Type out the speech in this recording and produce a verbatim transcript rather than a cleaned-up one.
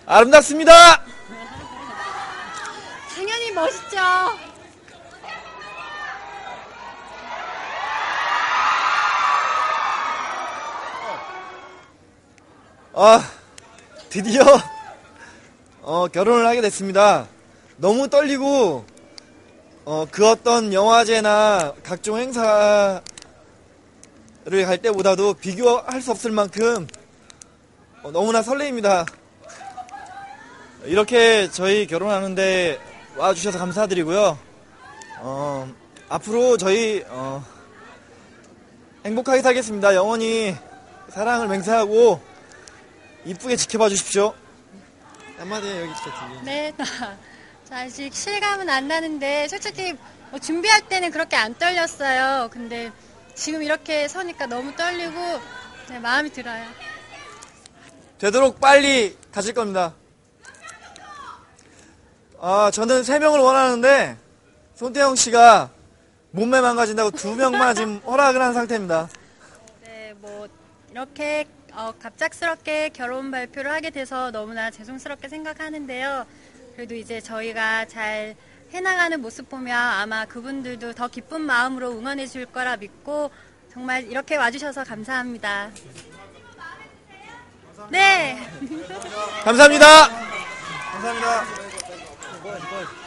아름답습니다. 당연히 멋있죠. 아, 드디어 어, 결혼을 하게 됐습니다. 너무 떨리고 어, 그 어떤 영화제나 각종 행사를 갈 때보다도 비교할 수 없을 만큼 어, 너무나 설레입니다. 이렇게 저희 결혼하는데 와주셔서 감사드리고요. 어, 앞으로 저희 어, 행복하게 살겠습니다. 영원히 사랑을 맹세하고 이쁘게 지켜봐 주십시오. 한마디 여기 있겠지. 네, 저 아직 실감은 안 나는데 솔직히 뭐 준비할 때는 그렇게 안 떨렸어요. 근데 지금 이렇게 서니까 너무 떨리고 네, 마음이 들어요. 되도록 빨리 가실 겁니다. 아, 저는 세 명을 원하는데 손태영 씨가 몸매 망가진다고 두 명만 지금 허락을 한 상태입니다. 네, 뭐 이렇게 어, 갑작스럽게 결혼 발표를 하게 돼서 너무나 죄송스럽게 생각하는데요. 그래도 이제 저희가 잘 해나가는 모습 보면 아마 그분들도 더 기쁜 마음으로 응원해 줄 거라 믿고 정말 이렇게 와주셔서 감사합니다. 네. 감사합니다. 감사합니다.